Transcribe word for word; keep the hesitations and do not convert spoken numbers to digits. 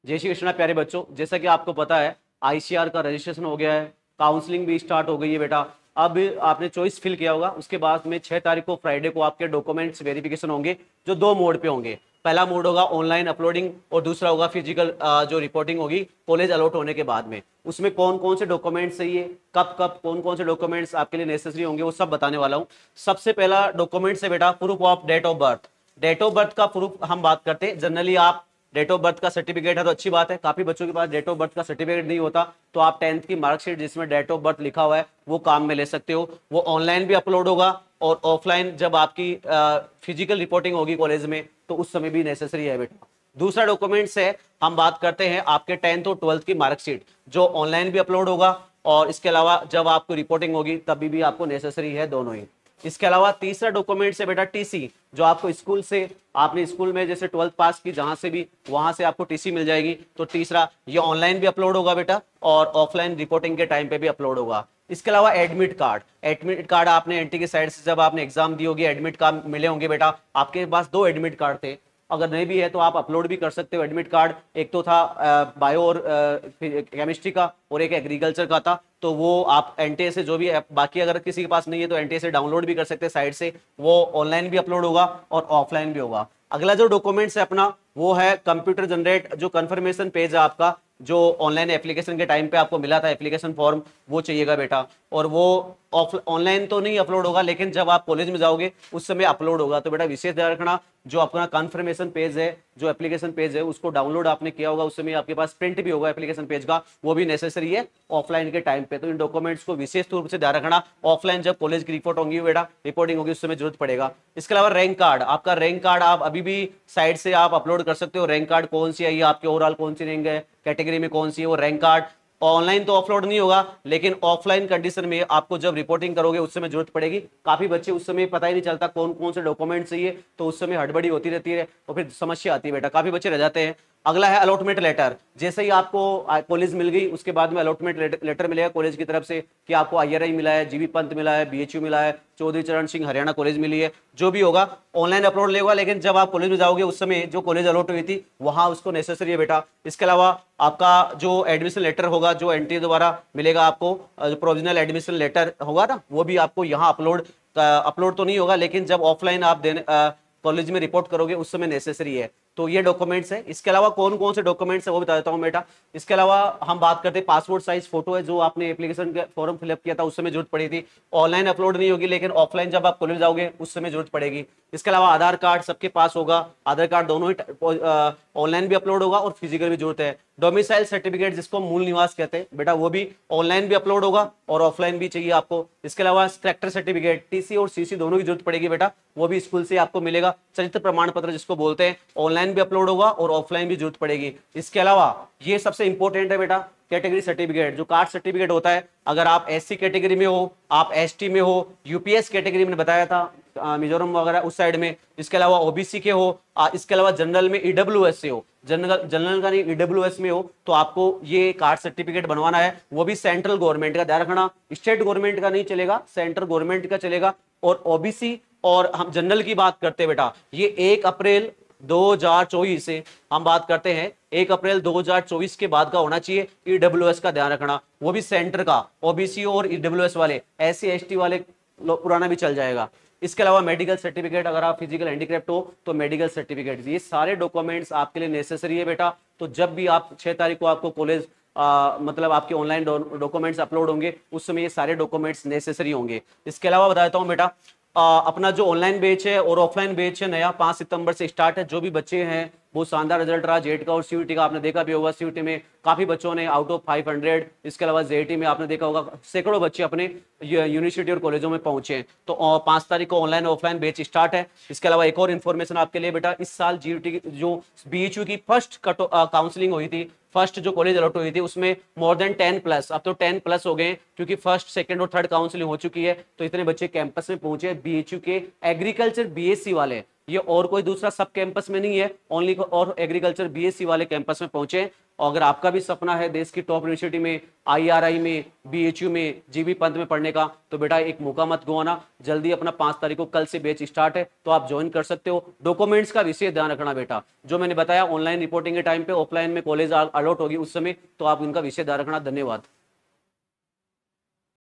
जय श्री कृष्णा प्यारे बच्चों, जैसा कि आपको पता है आईसीआर का रजिस्ट्रेशन हो गया है, काउंसलिंग भी स्टार्ट हो गई है बेटा। अब आपने चॉइस फिल किया होगा, उसके बाद में छह तारीख को फ्राइडे को आपके डॉक्यूमेंट्स वेरिफिकेशन होंगे, जो दो मोड पे होंगे। पहला मोड होगा ऑनलाइन अपलोडिंग और दूसरा होगा फिजिकल जो रिपोर्टिंग होगी कॉलेज अलॉट होने के बाद में। उसमें कौन कौन से डॉक्यूमेंट्स चाहिए, कब कब कौन कौन से डॉक्यूमेंट्स आपके लिए नेसेसरी होंगे, वो सब बताने वाला हूँ। सबसे पहला डॉक्यूमेंट्स है बेटा proof of date of birth. Date of birth का प्रूफ हम बात करते हैं, जनरली आप डेट ऑफ बर्थ का सर्टिफिकेट है तो अच्छी बात है। काफी बच्चों के पास डेट ऑफ बर्थ का सर्टिफिकेट नहीं होता, तो आप टेंथ की मार्कशीट जिसमें डेट ऑफ बर्थ लिखा हुआ है वो काम में ले सकते हो। वो ऑनलाइन भी अपलोड होगा और ऑफलाइन जब आपकी फिजिकल रिपोर्टिंग होगी कॉलेज में तो उस समय भी नेसेसरी है बेटा। दूसरा डॉक्यूमेंट्स है, हम बात करते हैं आपके टेंथ और ट्वेल्थ की मार्कशीट, जो ऑनलाइन भी अपलोड होगा और इसके अलावा जब आपको रिपोर्टिंग होगी तभी भी आपको नेसेसरी है दोनों ही। इसके अलावा तीसरा डॉक्यूमेंट है बेटा टीसी, जो आपको स्कूल से, आपने स्कूल में जैसे ट्वेल्थ पास की जहां से भी, वहां से आपको टीसी मिल जाएगी। तो तीसरा ये ऑनलाइन भी अपलोड होगा बेटा और ऑफलाइन रिपोर्टिंग के टाइम पे भी अपलोड होगा। इसके अलावा एडमिट कार्ड, एडमिट कार्ड आपने एनटी की साइड से जब आपने एग्जाम दी होगी एडमिट कार्ड मिले होंगे बेटा। आपके पास दो एडमिट कार्ड थे, अगर नहीं भी है तो आप अपलोड भी कर सकते हो एडमिट कार्ड। एक तो था बायो और केमिस्ट्री का और एक एग्रीकल्चर का था, तो वो आप एनटीए से जो भी, बाकी अगर किसी के पास नहीं है तो एनटीए से डाउनलोड भी कर सकते हैं साइड से। वो ऑनलाइन भी अपलोड होगा और ऑफलाइन भी होगा। अगला जो डॉक्यूमेंट्स है अपना वो है कंप्यूटर जनरेट जो कंफर्मेशन पेज है आपका, जो ऑनलाइन एप्लीकेशन के टाइम पे आपको मिला था एप्लीकेशन फॉर्म, वो चाहिएगा बेटा। और वो ऑफ ऑनलाइन तो नहीं अपलोड होगा, लेकिन जब आप कॉलेज में जाओगे उस समय अपलोड होगा। तो बेटा विशेष ध्यान रखना, जो अपना कंफर्मेशन पेज है, जो एप्लीकेशन पेज है, उसको डाउनलोड आपने किया होगा उस समय आपके पास प्रिंट भी होगा एप्लीकेशन पेज का, वो भी नेसेसरी है ऑफलाइन के टाइम पे। तो इन डॉक्यूमेंट्स को विशेष रूप से ध्यान रखना, ऑफलाइन जब कॉलेज की रिपोर्ट होगी बेटा, रिपोर्टिंग होगी, उस समय जरूरत पड़ेगा। इसके अलावा रैंक कार्ड, आपका रैंक कार्ड आप अभी भी साइड से आप अपलोड कर सकते हो। रैंक कार्ड कौन सी है, आपके ओवरऑल कौन सी रैंक है, कैटेगरी में कौन सी है, वो रैंक कार्ड ऑनलाइन तो अपलोड नहीं होगा, लेकिन ऑफलाइन कंडीशन में आपको जब रिपोर्टिंग करोगे उस समय जरूरत पड़ेगी। काफी बच्चे उस समय पता ही नहीं चलता कौन कौन से डॉक्यूमेंट चाहिए, तो उस समय हड़बड़ी होती रहती है और फिर समस्या आती है बेटा, काफी बच्चे रह जाते हैं। अगला है अलॉटमेंट लेटर। जैसे ही आपको कॉलेज मिल गई उसके बाद में अलॉटमेंट लेटर मिलेगा कॉलेज की तरफ से कि आपको आईआरआई मिला है, जीबी पंत मिला है, बीएचयू मिला है, चौधरी चरण सिंह हरियाणा कॉलेज मिली है, जो भी होगा ऑनलाइन अपलोड लेगा। लेकिन जब आप कॉलेज में जाओगे उस समय जो कॉलेज अलॉट हुई थी वहां उसको नेसेसरी है बेटा। इसके अलावा आपका जो एडमिशन लेटर होगा जो एनटीए द्वारा मिलेगा आपको, जो प्रोविजनल एडमिशन लेटर होगा ना, वो भी आपको यहाँ अपलोड अपलोड तो नहीं होगा, लेकिन जब ऑफलाइन आप देने कॉलेज में रिपोर्ट करोगे उस समय नेसेसरी है। तो ये डॉक्यूमेंट्स है। इसके अलावा कौन कौन से डॉक्यूमेंट्स है वो बता देता हूं बेटा। इसके अलावा हम बात करते हैं पासपोर्ट साइज फोटो है, जो आपने एप्लीकेशन के फॉर्म फिलअप किया था उस समय जरूरत पड़ी थी। ऑनलाइन अपलोड नहीं होगी, लेकिन ऑफलाइन जब आप कॉलेज जाओगे उस समय जरूरत पड़ेगी। इसके अलावा आधार कार्ड सबके पास होगा, आधार कार्ड दोनों ही ऑनलाइन भी अपलोड होगा और फिजिकल भी जरूरत है। डोमिसाइल सर्टिफिकेट जिसको मूल निवास कहते हैं बेटा, वो भी ऑनलाइन भी अपलोड होगा और ऑफलाइन भी चाहिए आपको। इसके अलावा कैरेक्टर सर्टिफिकेट, टीसी और सीसी दोनों की जरूरत पड़ेगी बेटा, वो भी स्कूल से आपको मिलेगा। चरित्र प्रमाण पत्र जिसको बोलते हैं, ऑनलाइन भी अपलोड होगा और ऑफलाइन भी जरूरत पड़ेगी। इसके अलावा ये सबसे इंपॉर्टेंट है बेटा, कैटेगरी सर्टिफिकेट, जो कास्ट सर्टिफिकेट होता है। अगर आप एससी कैटेगरी में हो, आप एसटी में हो, यूपीएस कैटेगरी में बताया था मिजोरम वगैरह उस साइड में, इसके अलावा ओबीसी के हो, इसके अलावा जनरल में ईडब्ल्यूएस से हो, जनरल जनरल का नहीं ईडब्ल्यूएस में हो, तो आपको ये कास्ट सर्टिफिकेट बनवाना है। वो भी सेंट्रल गवर्नमेंट का, ध्यान रखना स्टेट गवर्नमेंट का नहीं चलेगा, सेंट्रल गवर्नमेंट का चलेगा। और ओबीसी और हम जनरल की बात करते हैं बेटा, ये एक अप्रैल दो हज़ार चौबीस से हम बात करते हैं, एक अप्रैल दो हज़ार चौबीस के बाद का होना चाहिए। ईडब्ल्यूएस का ध्यान रखना, वो भी सेंटर का। ओबीसी और ईडब्ल्यूएस वाले, एससी एसटी वाले पुराना भी चल जाएगा। इसके अलावा मेडिकल सर्टिफिकेट, अगर आप फिजिकल हैंडीक्राफ्ट हो तो मेडिकल सर्टिफिकेट, ये सारे डॉक्यूमेंट्स आपके लिए नेसेसरी है बेटा। तो जब भी आप छह तारीख को आपको कॉलेज मतलब आपके ऑनलाइन डॉक्यूमेंट्स अपलोड होंगे उस समय ये सारे डॉक्यूमेंट्स नेसेसरी होंगे। इसके अलावा बताता हूँ बेटा, आ, अपना जो ऑनलाइन बैच है और ऑफलाइन बैच है नया पांच सितंबर से स्टार्ट है। जो भी बच्चे हैं बहुत शानदार रिजल्ट रहा जेट का और सीयूटी का, आपने देखा भी होगा। सीयूटी में काफी बच्चों ने आउट ऑफ पाँच सौ, इसके अलावा जेईटी में आपने देखा होगा सैकड़ों बच्चे अपने यूनिवर्सिटी और कॉलेजों में पहुंचे। तो पांच तारीख को ऑनलाइन ऑफलाइन बैच स्टार्ट है। इसके अलावा एक और इन्फॉर्मेशन आपके लिए बेटा, इस साल जीयूटी जो बीएचयू की फर्स्ट काउंसलिंग हुई थी, फर्स्ट जो कॉलेज अलॉट हुई थी, उसमें मोर देन टेन प्लस, अब तो टेन प्लस हो गए क्योंकि फर्स्ट सेकंड और थर्ड काउंसलिंग हो चुकी है। तो इतने बच्चे कैंपस में पहुंचे बीएचयू के एग्रीकल्चर बीएससी वाले, ये और कोई दूसरा सब कैंपस में नहीं है, ओनली और एग्रीकल्चर बीएससी वाले कैंपस में पहुंचे हैं। और अगर आपका भी सपना है देश की टॉप यूनिवर्सिटी में, आईआरआई में, बीएचयू में, जीबी पंत में पढ़ने का, तो बेटा एक मौका मत गवाना। जल्दी अपना पांच तारीख को कल से बैच स्टार्ट है, तो आप ज्वाइन कर सकते हो। डॉक्यूमेंट्स का विशेष ध्यान रखना बेटा, जो मैंने बताया ऑनलाइन रिपोर्टिंग के टाइम पे, ऑफलाइन में कॉलेज अलॉट होगी उस समय, तो आप इनका विशेष ध्यान रखना। धन्यवाद।